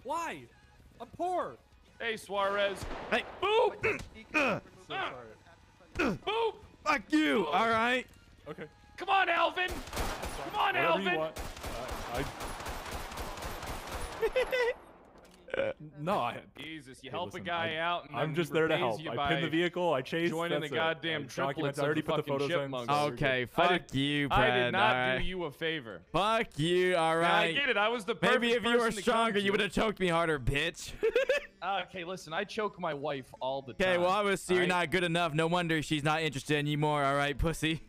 Why? I'm poor. Hey, Suarez. Hey, Boop. So sorry. Boop. fuck you. All right. Okay. Come on, Alvin. Come on, Whatever you Alvin. want. No, Jesus, you Hey, help listen, a guy out, and I'm then just he there to repays help. you I by pinned the vehicle. I chased. joining that's the it. goddamn I triplets I already of the put the fucking photos in. chipmunks. So we're Okay, good. fuck you, I Brad. did not all right. do you a favor. Fuck you. All Yeah, I right. get it. I was the perfect Maybe if you were person to come stronger, to. you would have choked me harder, bitch. Okay, listen, I choke my wife all the time. Okay, well, obviously you're alright? not good enough. No wonder she's not interested in you more. All right, pussy.